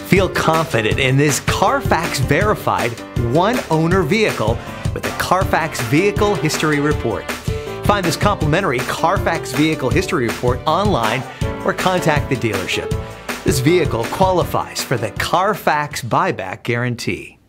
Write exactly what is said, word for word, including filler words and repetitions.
Feel confident in this Carfax verified one-owner vehicle with the Carfax Vehicle History Report. Find this complimentary Carfax Vehicle History Report online or contact the dealership. This vehicle qualifies for the Carfax Buyback Guarantee.